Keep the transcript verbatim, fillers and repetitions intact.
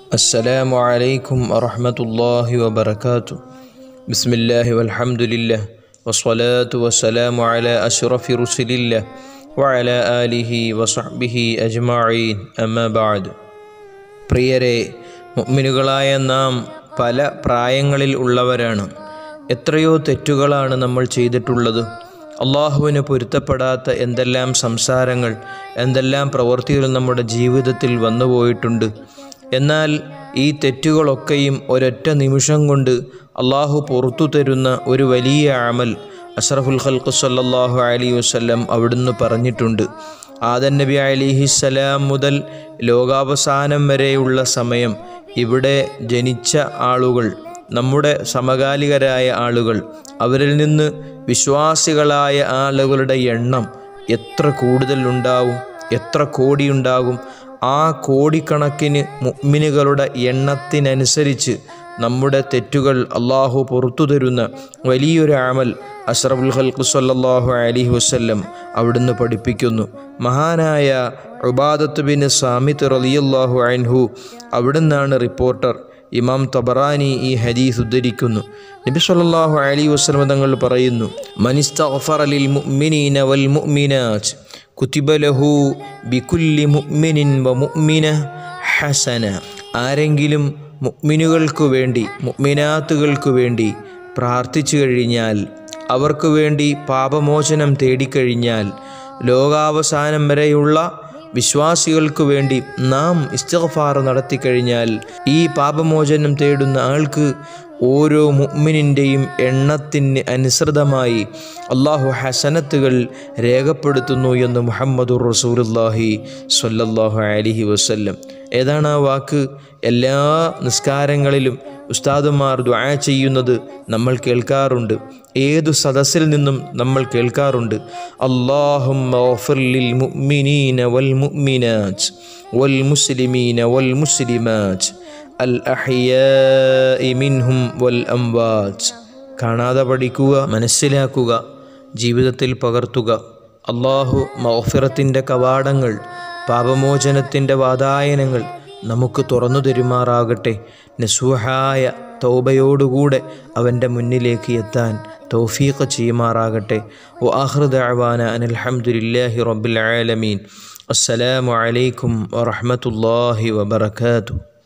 السلام عليكم ورحمة الله وبركاته. بسم الله والحمد لله والصلاة والسلام على أشرف رسل الله وعلى آله وصحبه أجمعين أما بعد. പ്രിയരെ, മുഅ്മിനുകളായ നാം പല പ്രായങ്ങളിൽ ഉള്ളവരാണ്. എത്രയോ തെറ്റുകളാണ് നമ്മൾ ചെയ്തിട്ടുള്ളത്. അള്ളാഹുവിന് പൊരുത്തപ്പെടാത്ത എന്തെല്ലാം സംസാരങ്ങൾ, എന്തെല്ലാം പ്രവൃത്തികൾ നമ്മുടെ ജീവിതത്തിൽ വന്നുപോയിട്ടുണ്ട്. എന്നാൽ ഈ തെറ്റുകളൊക്കെയും ഒരൊറ്റ നിമിഷം കൊണ്ട് അള്ളാഹു പുറത്തു തരുന്ന ഒരു വലിയ അമൽ അഷ്റഫുൽ ഖൽഖ് സല്ലല്ലാഹു അലൈഹി വസല്ലം അവിടുന്ന് പറഞ്ഞിട്ടുണ്ട്. ആദം നബി അലൈഹിസ്സലാം മുതൽ ലോകാവസാനം വരെയുള്ള സമയം ഇവിടെ ജനിച്ച ആളുകൾ, നമ്മുടെ സമകാലികരായ ആളുകൾ, അവരിൽ നിന്ന് വിശ്വാസികളായ ആളുകളുടെ എണ്ണം എത്ര കൂടുതലുണ്ടാവും, എത്ര കോടിയുണ്ടാകും. ആ കോടിക്കണക്കിന് മുഅ്മിനുകളുടെ എണ്ണത്തിനനുസരിച്ച് നമ്മുടെ തെറ്റുകൾ അള്ളാഹു പുറത്തു തരുന്ന വലിയൊരു അമൽ അഷ്റഫുൽ ഖൽഖ് സല്ലല്ലാഹു അലൈഹി വസല്ലം അവിടുന്ന് പഠിപ്പിക്കുന്നു. മഹാനായ ഉബാദത്ത് ബിൻ സാമിത്ത് റളിയല്ലാഹു അൻഹു അവിടുന്നാണ് റിപ്പോർട്ടർ. ഇമാം തബറാനി ഈ ഹദീസ് ഉദ്ധരിക്കുന്നു. നബി സല്ലല്ലാഹു അലൈഹി വസല്ലം തങ്ങൾ പറയുന്നു, മനിസ്തഗ്ഫറ ലിൽ മുഅ്മിനീന വൽ മുഅ്മിനാത്ത് കുതിബ ലഹു ബികുല്ലി മുഅ്മിനിൻ വ മുഅ്മിന ഹസന. ആരെങ്കിലും മുഅ്മിനുകൾക്ക് വേണ്ടി, മുഅ്മിനാത്തുകൾക്ക് വേണ്ടി പ്രാർത്ഥിച്ചു കഴിഞ്ഞാൽ, അവർക്ക് വേണ്ടി പാപമോചനം തേടിക്കഴിഞ്ഞാൽ, ലോകാവസാനം വരെയുള്ള വിശ്വാസികൾക്ക് വേണ്ടി നാം ഇസ്തിഗ്ഫാർ നടത്തിക്കഴിഞ്ഞാൽ, ഈ പാപമോചനം തേടുന്ന ആൾക്ക് ഓരോ മുഅ്മിനിൻ്റെയും എണ്ണത്തിന് അനുസൃതമായി അള്ളാഹു ഹസനത്തുകൾ രേഖപ്പെടുത്തുന്നു എന്ന് മുഹമ്മദുർ റസൂലുള്ളാഹി സ്വല്ലല്ലാഹു അലൈഹി വസല്ലം. ഏതാണ് ആ വാക്ക്? എല്ലാ നിസ്കാരങ്ങളിലും ഉസ്താദുമാർ ദുആ ചെയ്യുന്നത് നമ്മൾ കേൾക്കാറുണ്ട്. ഏതു സദസ്സിൽ നിന്നും നമ്മൾ കേൾക്കാറുണ്ട്. അല്ലാഹുമ്മ ഗ്ഫിർ ലിൽ മുഅ്മിനീന വൽ മുഅ്മിനാത്ത് വൽ മുസ്ലിമീന വൽ മുസ്ലിമാത്ത് അൽ അഹ്യാഇ മിൻഹും വൽ അംവാത്ത്. കാണാതെ പഠിക്കുക, മനസ്സിലാക്കുക, ജീവിതത്തിൽ പകർത്തുക. അല്ലാഹു മഗ്ഫിറത്തിൻ്റെ കവാടങ്ങൾ, പാപമോചനത്തിൻ്റെ വാതായനങ്ങൾ നമുക്ക് തുറന്നു തരുമാറാകട്ടെ. നസൂഹായ തൗബയോടുകൂടെ അവൻ്റെ മുന്നിലേക്ക് എത്താൻ തൗഫീഖ് ചെയ്യുമാറാകട്ടെ. വ ആഖിറു ദഅവാന അനിൽ ഹംദുലില്ലാഹി റബ്ബിൽ ആലമീൻ. അസ്സലാമു അലൈക്കും വറഹ്മത്തുള്ളാഹി വബറകാതുഹു.